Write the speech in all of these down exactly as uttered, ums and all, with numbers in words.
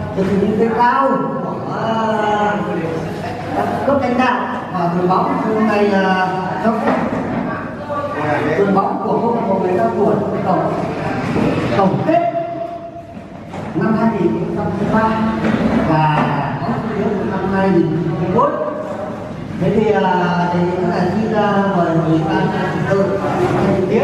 được những cái cao của các cấp lãnh đạo và đội bóng hôm nay là trong đội bóng của câu lạc bộ người cao tuổi tổng tổng kết năm hai nghìn không trăm hai mươi ba và có phiếu năm hai nghìn không trăm hai mươi mốt. Thế thì là thì là xin mời ủy ban trật tự chi tiết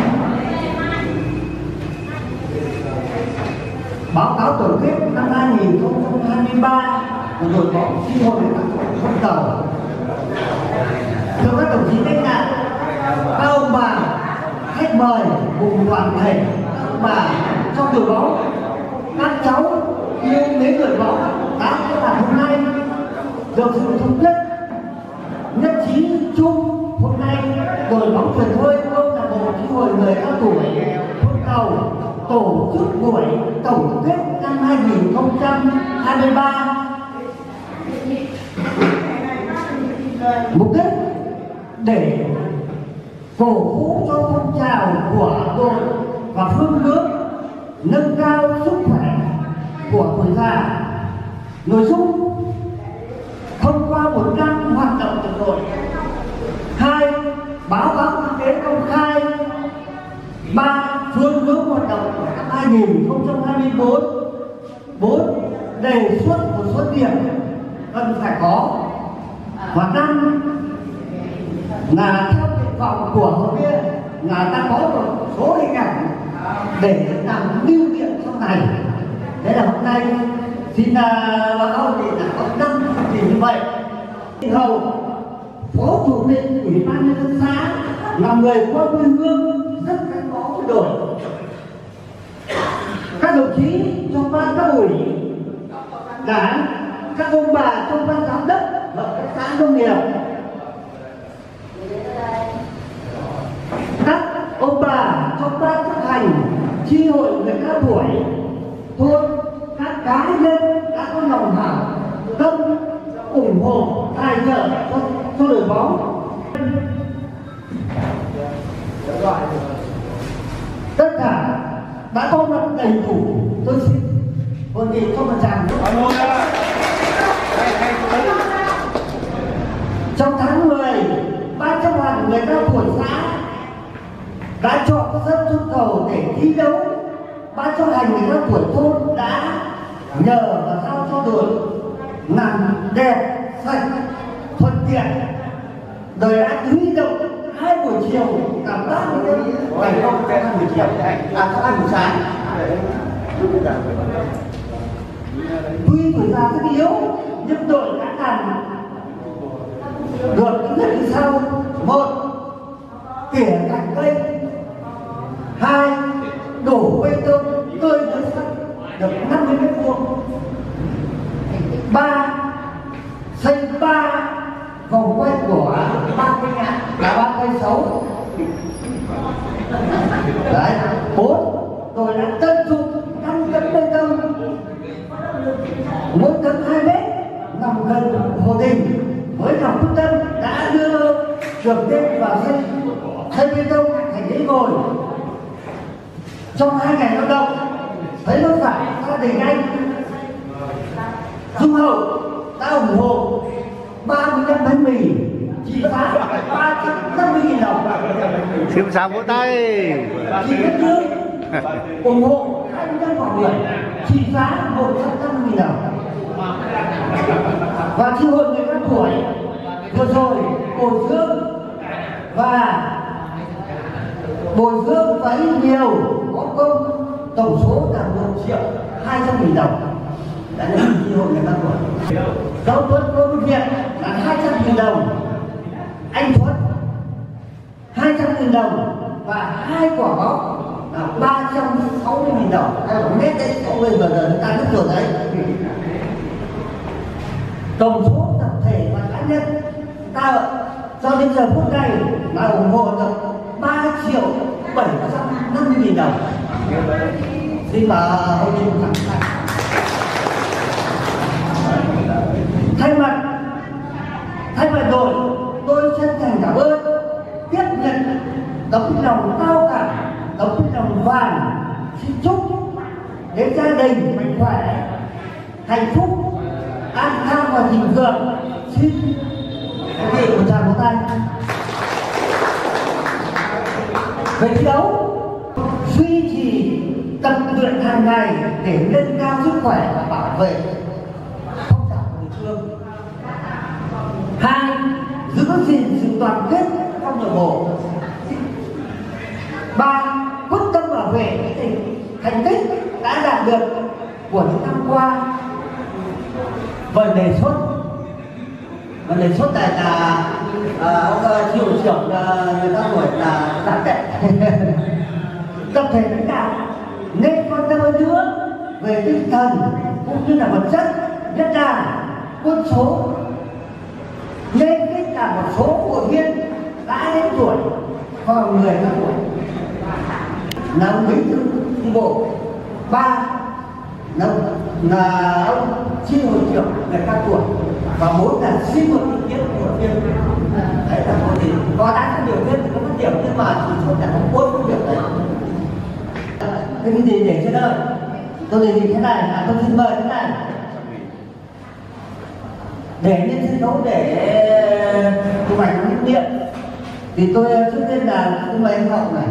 báo cáo tổng kết năm hai nghìn không trăm hai mươi ba của đội bóng chi hội Vũng Tàu. Thưa các đồng chí lãnh đạo, các ông bà khách mời cùng đoàn thể, các ông bà trong đội bóng, các cháu yêu mến đội bóng đã có mặt hôm nay được sự thống nhất nhất trí chung. Hôm nay đội bóng thuyền hơi câu lạc bộ chi hội người cao tuổi Vũng Tàu tổ chức buổi tổng kết năm hai nghìn không trăm hai mươi ba. Mục đích để cổ vũ cho phong trào của đội và phương hướng nâng cao sức khỏe của tuổi già. Nội dung thông qua một năm hoạt động của đội. Hai, báo cáo kinh tế công khai. Ba, phương hướng hoạt động của năm hai nghìn không trăm hai mươi bốn. Bốn, đề xuất một số điểm cần phải có. Và năm là theo nguyện vọng của hội viên là ta có một số hình ảnh để làm lưu niệm sau này. Thế là hôm nay xin báo cáo thì là có năm chương trình như vậy. Hầu phó chủ tịch ủy ban nhân dân xã là người có quê hương rất gắn bó với đội. Các đồng chí trong ban cấp ủy đảng, các ông bà trong ban giám đốc hợp tác xã nông nghiệp, các ông bà trong ban chấp hành chi hội người cao tuổi thôn, các cá nhân đã có lòng hảo tâm ủng hộ tài trợ cho, cho đội bóng. Tất cả đã có mặt đầy đủ. Tôi xin hội nghị cho một tràng. Trong tháng mười, ban chấp hành người cao tuổi xã đã chọn các dân trung cầu để thi đấu. Ban chấp hành người cao tuổi thôn đã nhờ và giao cho đội làm đẹp, sạch, thuận tiện. Đời đã huy động hai buổi chiều cả ba mươi ngày không hai buổi chiều, à cho hai buổi sáng. Tuy tuổi già rất yếu nhưng đội đã làm được những việc như sau: một, tỉa cành cây; hai, đổ bê tông tơi với sắt được năm mươi mét vuông; ba, xây ba vòng quay của ba cây nhãn là ba cây xấu. Đấy. Bốn, tôi đã tận dụng năm tấn bê tông, mỗi tấn hai mét, nằm gần hồ Đình với lòng quyết tâm đã đưa trường tên vào xây xây bê tông thành ghế ngồi. Trong hai ngày lao động thấy nó phải gia đình anh Dung Hậu đã ủng hộ ba mươi lăm bánh mì trị giá ba trăm năm mươi nghìn đồng. Xin chào vỗ tay. Chị Đất Nước ủng hộ hai mươi lăm quả bưởi trị giá một trăm năm mươi nghìn đồng. Và chi hội người cao tuổi vừa rồi bồi dưỡng và bồi dưỡng và ít nhiều có công tổng số là một triệu hai trăm nghìn đồng. Đã là chi hội người cao tuổi. Giáo Tuấn Cô Việt là hai trăm nghìn đồng, anh Tuấn hai trăm nghìn đồng và hai quả bóng là ba trăm sáu mươi nghìn đồng. Đây là mét đấy, có người vừa giờ chúng ta biết rồi đấy. Tổng số tập thể và cá nhân ta cho đến giờ phút này là ủng hộ được ba triệu bảy trăm năm mươi nghìn đồng. Xin mời ông Trung Thắng. Thay mặt thay mặt đội, tôi chân thành cảm ơn, tiếp nhận tấm lòng cao cả, tấm lòng vàng. Xin chúc đến gia đình mạnh khỏe, hạnh phúc, an khang và thịnh vượng. Xin quý vị một tràng vỗ tay. Về thi đấu, duy trì tập luyện hàng ngày để nâng cao sức khỏe và bảo vệ phong trào của địa phương. Hai, giữ gìn sự đoàn kết trong nội bộ. Ba, quyết tâm bảo vệ thành tích đã đạt được của những năm qua. Vấn đề xuất vấn đề xuất này là à, ông triệu trưởng người ta tuổi là giám tệ tập thể lãnh đạo nên quan tâm hơn nữa về tinh thần cũng như là vật chất, nhất là quân số, nên kết cả một số hội viên đã đến tuổi và người cao tuổi là ông bí thư chi bộ. Ba là, là ông chi hội trưởng người cao tuổi, và bốn là xin một ý kiến của hội viên. Đấy là một gì có đáng có điều kiện thì có một điểm, nhưng mà chỉ chốt là không bốn công việc đấy. Cái gì để trên đây tôi đề nghị thế này, là tôi xin mời thế này để lên sân khấu để chụp ảnh lưu niệm. Thì tôi trước tiên là xin mời anh Hậu này,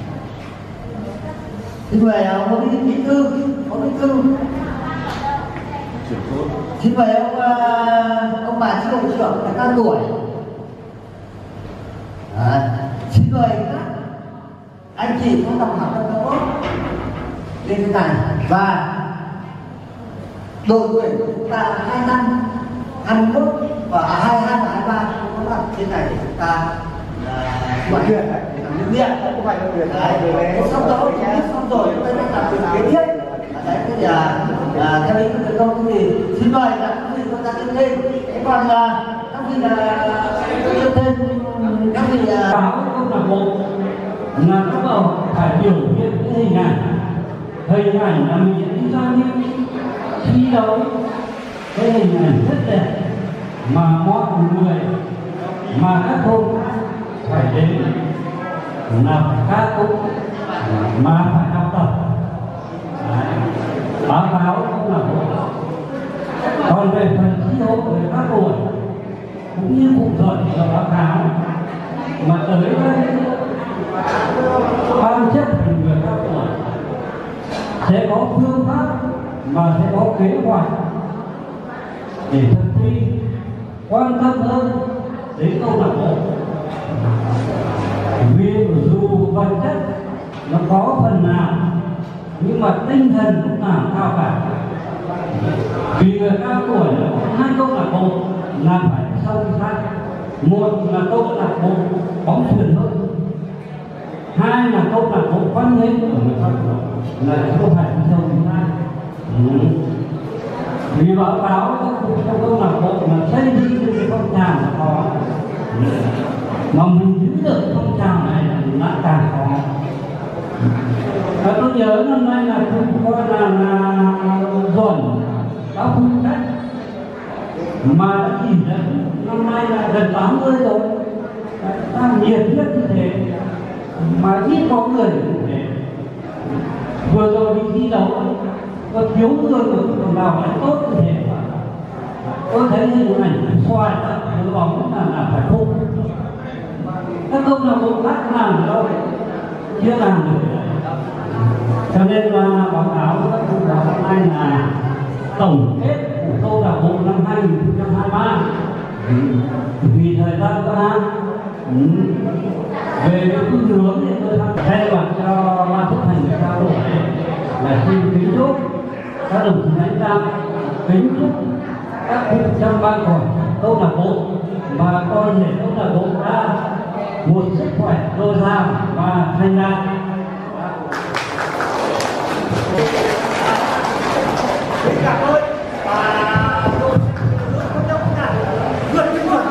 xin mời ông bí thư, ông bí thư, xin mời ông ông bà chi hội trưởng là cao tuổi. À, xin mời các anh chị có đồng học trong đó lên cái này, và đội tuyển chúng ta hai năm hai mươi mốt và hai hai và hai ba các bạn trên này để chúng ta quản luyện làm những điện không phải là luyện đấy. Xong rồi xong rồi chúng ta sẽ làm việc kế tiếp. Đấy, thế thì à, theo ý của công thì xin mời là các vị chúng ta lên lên. Thế còn các vị là lên tên các vị báo câu lạc bộ là bắt đầu phải biểu hiện cái hình ảnh hình ảnh là mình đi ra những thi đấu, cái hình ảnh rất đẹp mà mọi người mà các thôn phải đến là các thôn mà phải học tập. Đấy, báo cáo câu lạc bộ. Còn về phần thi đấu về các tuổi cũng như cụ thể là báo cáo mà tới đây ban chấp hành người cao tuổi sẽ có phương pháp mà sẽ có kế hoạch để thực thi quan tâm hơn đến câu lạc bộ. Vì dù vật chất nó có phần nào nhưng mà tinh thần cũng là cao cả. Vì người cao tuổi là có hai câu lạc bộ là phải sâu sắc. Một là câu lạc bộ bóng chuyền hơn, hai là câu lạc bộ văn nghệ của người cao tuổi là không phải sâu sắc. Ừ. Vì báo cáo trong câu lạc bộ là xây dựng cái phong trào là khó, ừ. mà mình giữ được phong trào này là càng khó. Và tôi nhớ năm nay là tôi coi là dồn báo phụ trách mà đã chỉ dẫn năm nay là gần tám mươi rồi, ta nhiệt huyết như thế mà ít có người như thế. Vừa rồi đi thi đấu có thiếu người của đồng bào lại tốt như thế. Tôi thấy hình ảnh xoay đội bóng là, là phải không. Các câu lạc bộ khác làm đâu chưa làm được. Cho nên là báo cáo các câu lạc bộ hôm nay là tổng kết của câu lạc bộ năm hai nghìn không trăm hai mươi ba. Vì thời gian có hạn, về cái phương hướng thì tôi thay mặt cho ban chấp hành trao đổi là xin kính chúc các đồng chí lãnh đạo, kính chúc các cụ trong ban quản câu lạc bộ và coi thể câu lạc bộ đã một sức khỏe dồi dào và thành đạt. Cảm ơn và tôi không đâu cả vượt cái vượt.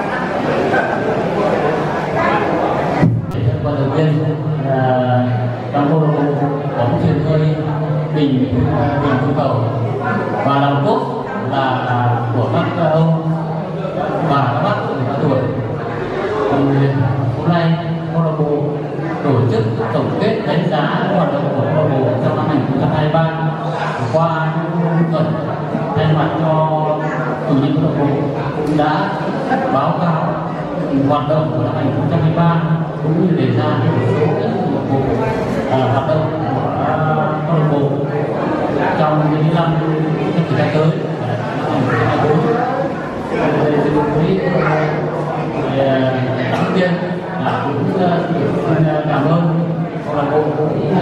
Vận động viên trong câu lạc bộ bóng chuyền hơi Bình Bình Phú Cầu và làm tốt là của các ông và các bác người cao tuổi. Hôm nay câu lạc bộ tổ chức tổng kết đánh giá hoạt động của câu lạc bộ trong năm hai nghìn không trăm hai mươi ba. Tuần thay mặt cho chủ nhiệm câu lạc bộ cũng đã báo cáo hoạt động của năm hai nghìn không trăm hai mươi ba cũng như đề ra một số các câu lạc bộ hoạt động của câu lạc bộ trong những năm trong thời gian tới năm hai nghìn không trăm hai mươi bốn. Với đặc biệt là cũng cảm ơn câu lạc bộ cũng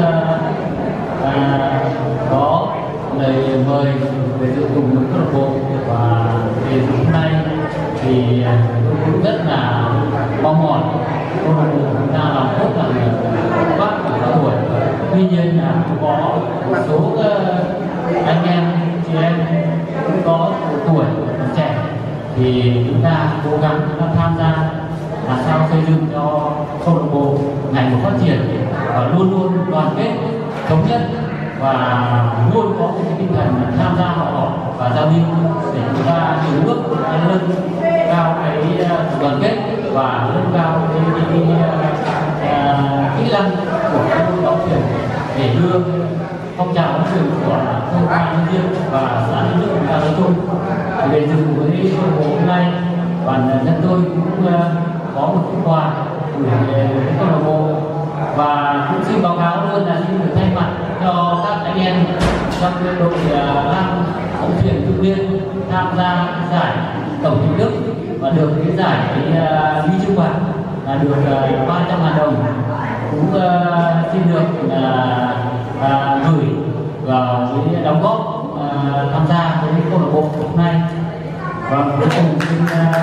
có lời mời về dự cùng với câu lạc bộ, và về hôm nay thì tôi cũng rất là mong mỏi câu lạc bộ chúng ta làm tốt là bác của các buổi. Tuy nhiên là cũng có một số anh em chị em cũng có tuổi trẻ thì chúng ta cố gắng chúng ta tham gia làm sao xây dựng cho câu lạc bộ ngày một phát triển và luôn luôn đoàn kết thống nhất và luôn có cái tinh thần tham gia học hỏi và giao lưu để chúng ta từng bước nâng cao cái đoàn kết và nâng cao cái, cái, cái, cái kỹ năng của các bóng chuyền để đưa phong trào bóng chuyền của thôn An nói riêng và xã Ninh Đức chúng ta nói chung. Về dừng với câu lạc bộ hôm nay, bản thân tôi cũng có một phần quà gửi về câu lạc bộ và cũng xin báo cáo luôn là xin được thay mặt cho các anh em trong đội nam bóng chuyền Hưng Liên tham gia giải tổng thành Đức và được cái giải cái huy chương bạc là được ba trăm ngàn đồng, cũng uh, xin được uh, uh, gửi vào cái đóng góp uh, tham gia với câu lạc bộ hôm nay. Và cuối cùng xin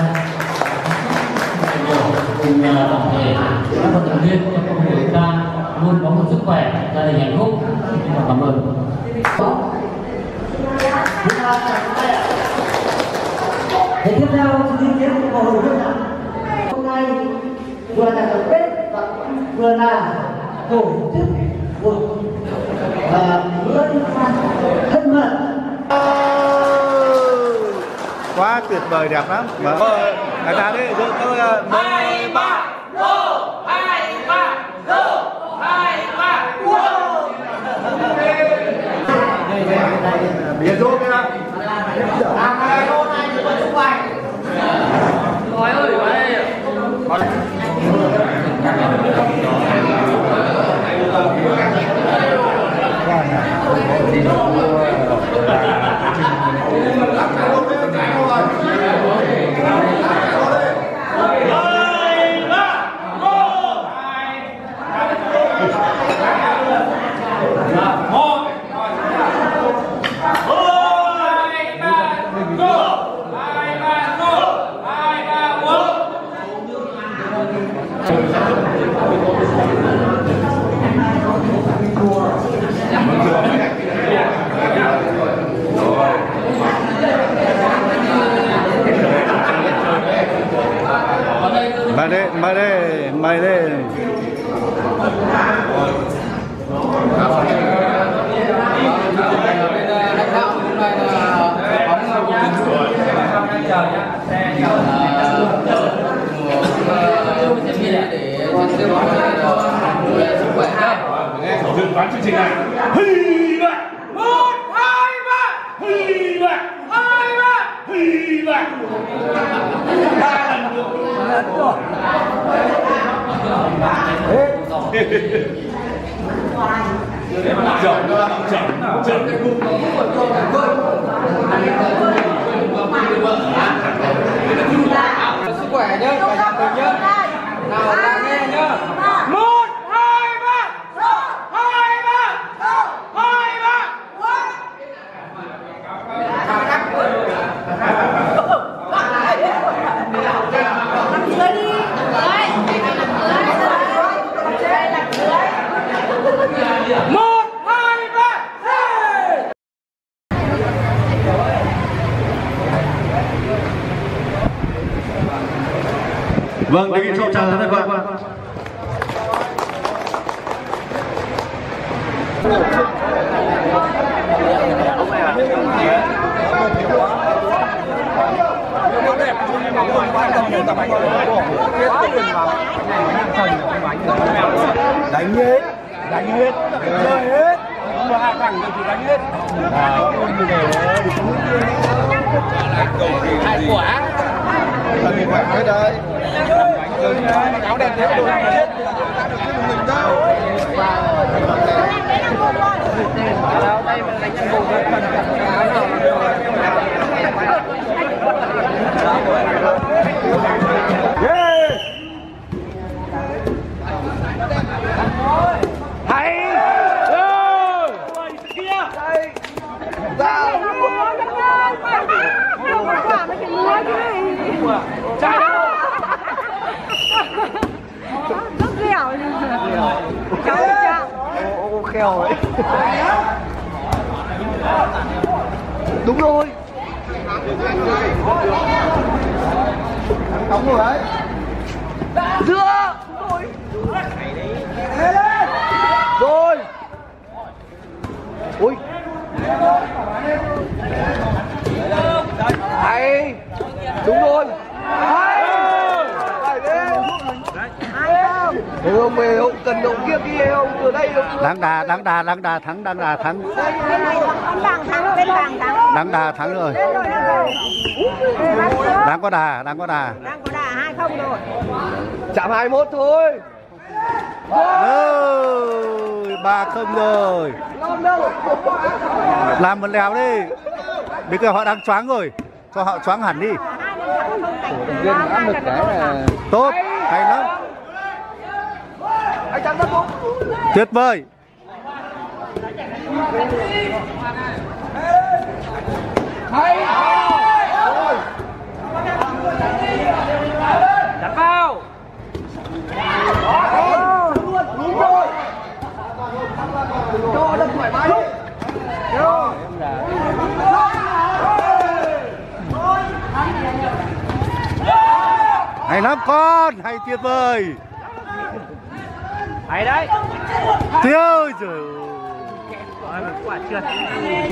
cùng toàn thể các vận động viên trong câu lạc bộ chúng ta luôn có một sức khỏe, gia đình hạnh phúc. Xin cảm ơn. Thế tiếp theo xin ý kiến của hội hội viên hôm nay vừa là tổng kết và vừa là tổ chức một bữa thân mật. Quá tuyệt vời, đẹp lắm. Mà người ta đấy tôi tôi hai ba go hai ba go hai ba go. Biệt giúp cái nào. Nói ơi vậy. Mời đây, mời đây, mời đây. Dừng bán chương trình này. Hì bạn. Một, hai, ba. Hì bạn. Hai, ba. Hì bạn. Ba lần được. Rồi. Chậm, chậm, chậm cái cung. Sức khỏe nhá, cả nhà cùng nhá. Nào ta nghe nhá. Một, hai, ba. Hai, ba. Hai, ba. Một, hai, ba. Vâng, đề nghị cho chào thân vâng. Đánh hết, đánh hết, chơi hết, mà hạ thẳng thì đánh hết. Hai quả. Là bị khỏe hết đấy. Áo đen thế đồ này chết. Mình đâu. Đâu đây mình đánh nhân bù thôi. Hay. Rất dẻo cháu cháu Ô kheo ấy. Đúng rồi. Đóng rồi đấy. Dưa. Rồi. Ui. Hay. Đúng rồi. Hay. Phải đi. Thấy không, mày không cần động kia kia không, từ đây không. Đăng Đà, Đăng Đà, Đăng Đà thắng, Đăng Đà thắng. bên này con vàng thắng, bên vàng thắng. Đăng Đà thắng rồi. Đang có đà, đang có đà. Đang có đà hai không rồi. Chạm hai mốt thôi. Rồi, ba không rồi. Làm một lèo đi. Bây giờ họ đang choáng rồi. Cho họ choáng hẳn đi. Viên áp lực cái là Tốt, hay lắm. anh chắn đúng. Tuyệt vời. Hay. Đặt vào. Đúng rồi. Cho đâm thoải mái đi. Hay lắm con, hay tuyệt vời. Hay đấy. Tiêu trời ơi. Quả trượt.